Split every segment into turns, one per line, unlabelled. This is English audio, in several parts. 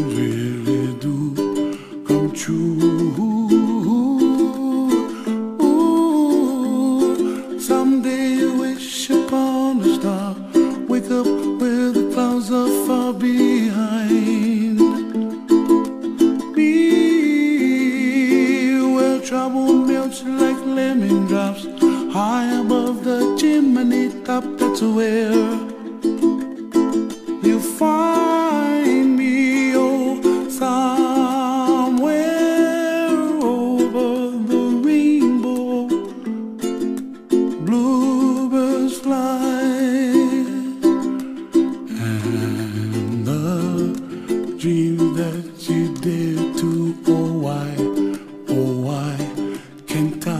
dreams really do come true. Ooh, someday you wish upon a star, wake up where the clouds are far behind. Be where trouble melts like lemon drops, high above the chimney top. That's where you find me, oh, somewhere over the rainbow. Bluebirds fly, and the dreams that you dare to, oh why can't I?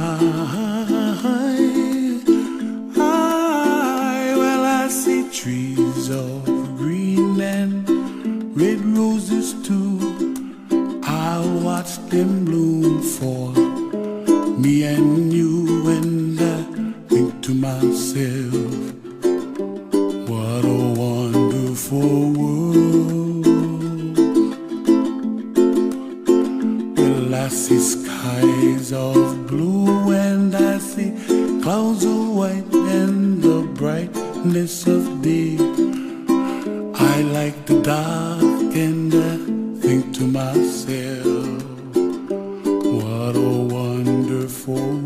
Well, I see trees of green and red roses too. I'll watch them bloom for me and you, and I think to myself, what a wonderful world. Well, I see skies of blue and I see clouds of white and the brightness of day. I like the dark and I think to myself, what a wonderful